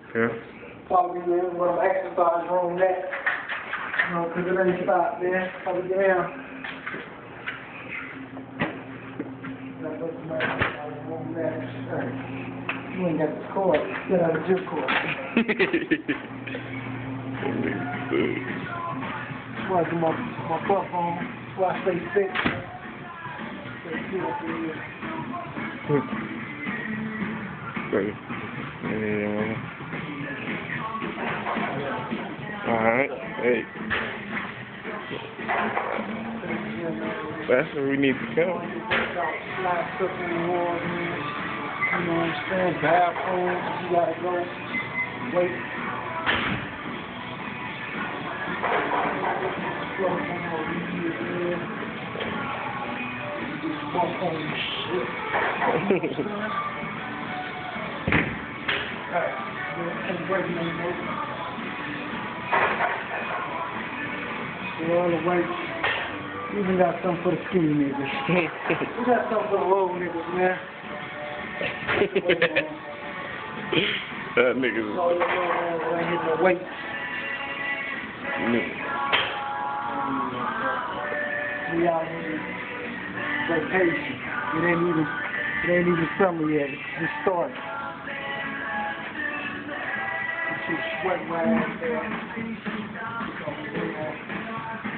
Yeah. Probably in one of the exercise room next. You know, because it ain't stopped there. Probably down. You ain't got the cord. Get out of your cord. Watch my buff on. So I stay fit. Alright, hey. That's where we need to go. Slide cooking in water, man. You know what I'm saying? Bathrooms, you gotta go. Wait. All the way. We even got something for the skinny niggas. We got something for the road niggas, man. That nigga's. Oh, you know, ain't hitting the weight. We out here vacation. It ain't even summer yet. It's just starting. It's just sweating right out there.